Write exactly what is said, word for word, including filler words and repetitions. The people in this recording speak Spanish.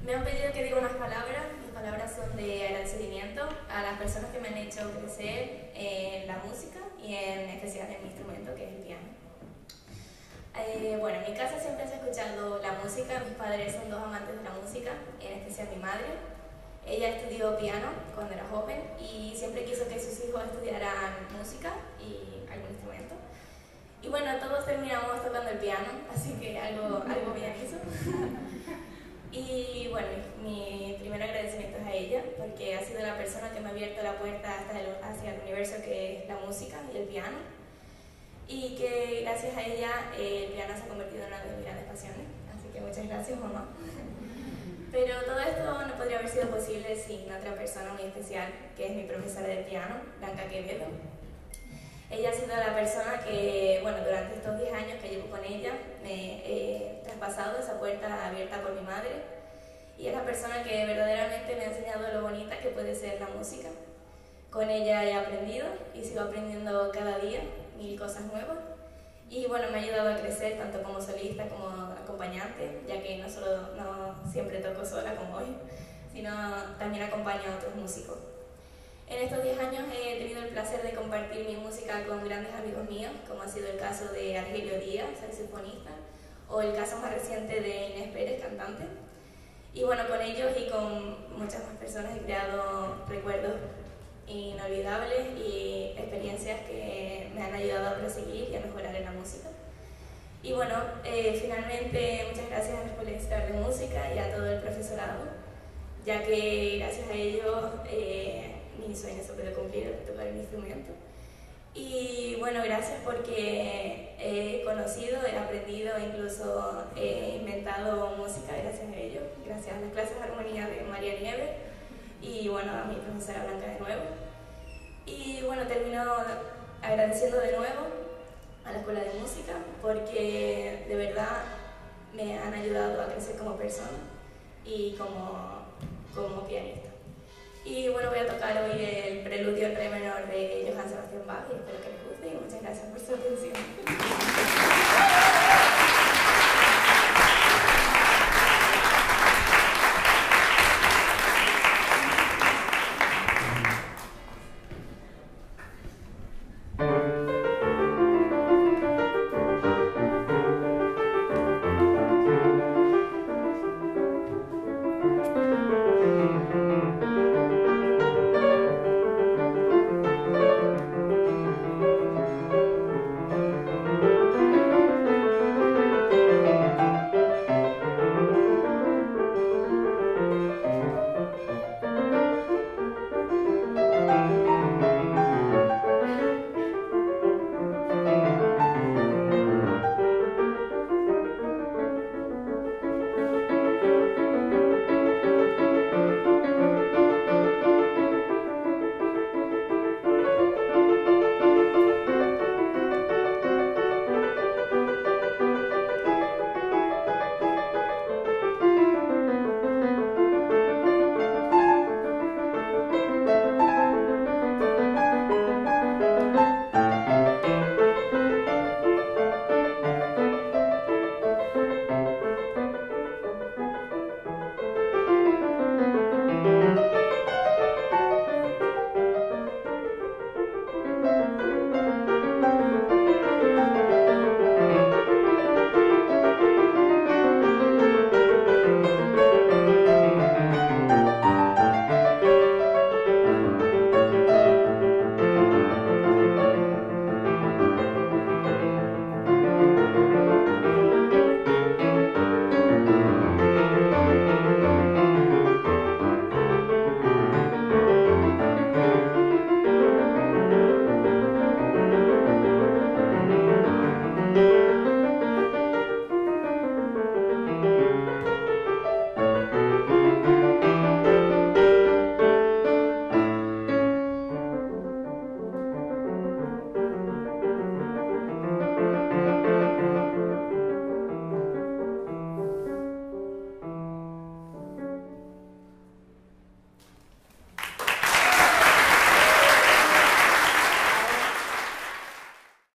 Me han pedido que diga unas palabras. Mis palabras son de agradecimiento a las personas que me han hecho crecer en la música y en especial en mi instrumento, que es el piano. Eh, bueno, en mi casa siempre se ha escuchado la música. Mis padres son dos amantes de la música, en especial mi madre. Ella estudió piano cuando era joven y siempre quiso que sus hijos estudiaran música y algún instrumento. Y bueno, todos terminamos tocando el piano, así que algo, algo bien hizo. Y bueno, mi primer agradecimiento es a ella, porque ha sido la persona que me ha abierto la puerta hasta el, hacia el universo que es la música y el piano. Y que gracias a ella eh, el piano se ha convertido en una de mis grandes pasiones. Así que muchas gracias, mamá. Pero todo esto no podría haber sido posible sin otra persona muy especial, que es mi profesora de piano, Blanca Quevedo. Ella ha sido la persona que, bueno, durante estos diez años que llevo con ella, me he traspasado esa puerta abierta por mi madre. Y es la persona que verdaderamente me ha enseñado lo bonita que puede ser la música. Con ella he aprendido y sigo aprendiendo cada día mil cosas nuevas. Y bueno, me ha ayudado a crecer tanto como solista como acompañante, ya que no solo no siempre toco sola como hoy, sino también acompaño a otros músicos. En estos diez años he tenido el placer de compartir mi música con grandes amigos míos, como ha sido el caso de Argelio Díaz, saxofonista, o el caso más reciente de Inés Pérez, cantante. Y bueno, con ellos y con muchas más personas he creado recuerdos inolvidables y experiencias que me han ayudado a proseguir y a mejorar en la música. Y bueno, eh, finalmente muchas gracias a la Escuela Estatal de Música y a todo el profesorado, ya que gracias a ellos eh, mi sueño se puede cumplir, el de tocar el instrumento. Y bueno, gracias porque he conocido, he aprendido, incluso he inventado música gracias a ellos, gracias a las clases de armonía de María Nieves y bueno, a mi profesora Blanca de nuevo. Y bueno, termino agradeciendo de nuevo a la Escuela de Música porque de verdad me han ayudado a crecer como persona y como, como pianista. Y bueno, voy a tocar hoy el preludio en re menor de Johann Sebastian Bach y espero que les guste y muchas gracias por su atención. Thank you.